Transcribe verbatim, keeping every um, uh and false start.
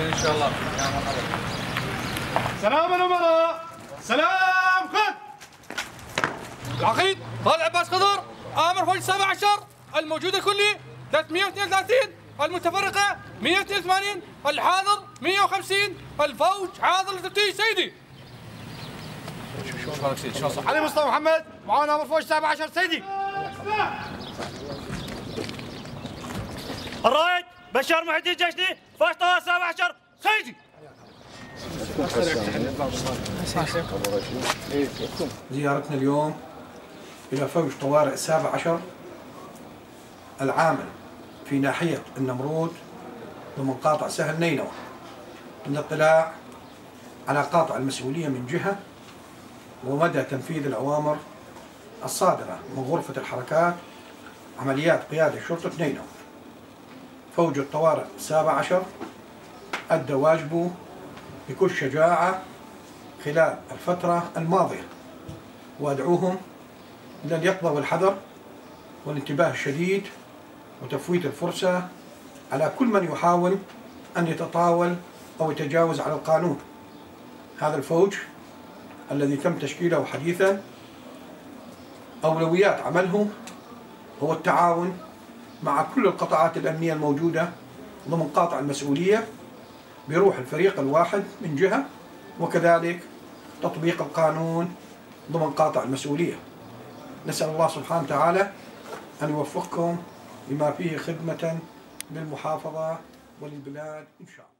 ان شاء الله. يا مرحبا. سلام الامراء. سلام خذ. العقيد طالع عباس خضر امر فوج السابع عشر الموجود الكلي ثلاثمئة واثنين وثلاثين، المتفرقه مئة واثنين وثمانين، الحاضر مئة وخمسين، الفوج حاضر للتفتيش سيدي. شلون صارك سيدي؟ شلون صار؟ علي مصطفى محمد معانا امر فوج السابع عشر سيدي. الرائد بشار محي الدين الجشني فوج طوال السابع عشر سيدي. زيارتنا اليوم إلى فوج طوارئ السابع عشر العامل في ناحية النمرود ضمن قاطع سهل نينوى للاطلاع على قاطع المسؤولية من جهة ومدى تنفيذ الأوامر الصادرة من غرفة الحركات عمليات قيادة شرطة نينوى. فوج الطوارئ السابع عشر أدى واجبه بكل شجاعة خلال الفترة الماضية، وأدعوهم إلى اليقظة والحذر والانتباه الشديد وتفويت الفرصة على كل من يحاول أن يتطاول أو يتجاوز على القانون. هذا الفوج الذي تم تشكيله حديثا أولويات عمله هو التعاون مع كل القطاعات الأمنية الموجودة ضمن قاطع المسؤولية بروح الفريق الواحد من جهة، وكذلك تطبيق القانون ضمن قاطع المسؤولية. نسأل الله سبحانه وتعالى أن يوفقكم لما فيه خدمة للمحافظة وللبلاد إن شاء الله.